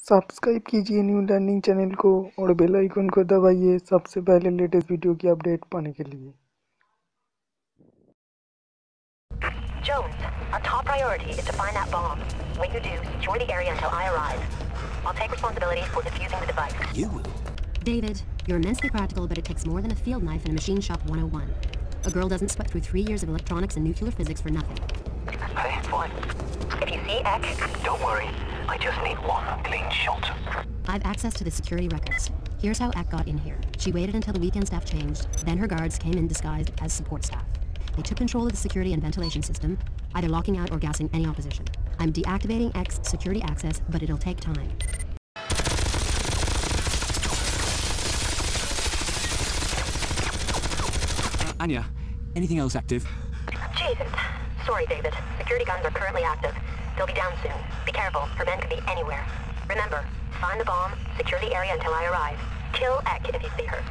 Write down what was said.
Subscribe कीजिए new learning channel को और बेल आइकन को दबाइए सबसे पहले लेटेस्ट वीडियो की अपडेट पाने के लिए। Jones, our top priority is to find that bomb. When you do, secure the area until I arrive. I'll take responsibility for defusing the device. You will? David, you're immensely practical, but it takes more than a field knife and a machine shop 101. A girl doesn't sweat through 3 years of electronics and nuclear physics for nothing. Hey, fine. If you see Ek, Don't worry. I just need one clean shot. I've access to the security records. Here's how Ek got in here. She waited until the weekend staff changed, then her guards came in disguised as support staff. They took control of the security and ventilation system, either locking out or gassing any opposition. I'm deactivating Ek's security access, but it'll take time. Anya, anything else active? Jesus. Sorry, David. Security guns are currently active. They'll be down soon. Be careful. Her men could be anywhere. Remember, find the bomb, secure the area until I arrive. Kill Ek if you see her.